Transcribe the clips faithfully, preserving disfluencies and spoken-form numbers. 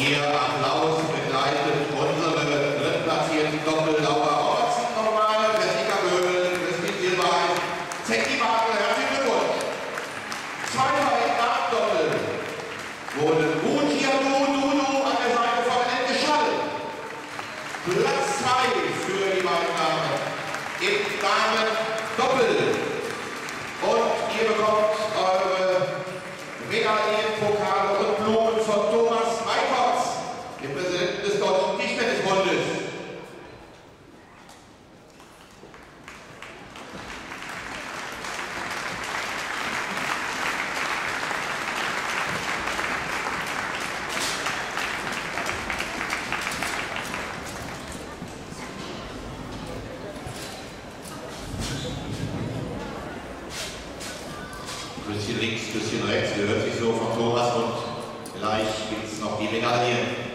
Ihr Applaus begleitet unsere drittplatzierten Doppel Laura Robertson nochmal, Jessica Göbel, Christine Silberein, Zecki Bartel, herzlichen Glückwunsch. Zweiter im Damendoppel wurde Mujiadu Dudu an der Seite von Elke Schall. Platz zwei für die beiden Damen im Damen-Doppel. Und ihr bekommt eure Medaillen, Pokale und Blumen von Thomas Meikotz, dem Präsidenten des Deutschen Tischtennisbundes. Bisschen links, bisschen rechts, gehört sich so von Thomas und gleich gibt es noch die Medaillen.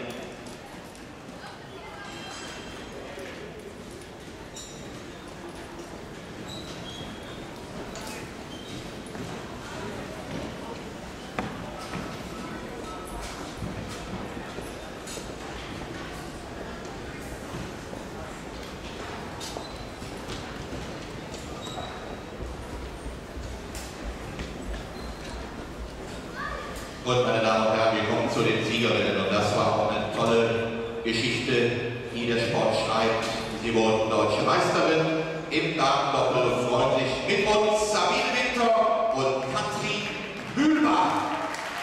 Und meine Damen und Herren, wir kommen zu den Siegerinnen und das war auch eine tolle Geschichte, die der Sport schreibt. Sie wurden deutsche Meisterin im Damendoppel und freundlich mit uns Sabine Winter und Katrin Mühlbach.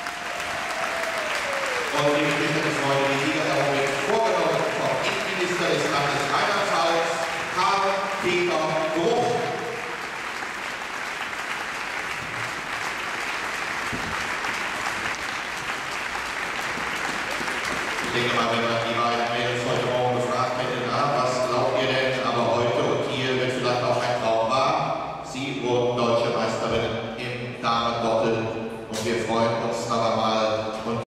Und liebe Tischtennisfreunde, die Siegerehrung wird vorgenommen vom Innenminister des Landes Rheinland-Pfalz, Karl-Peter Bruch. Ich denke mal, wenn man die beiden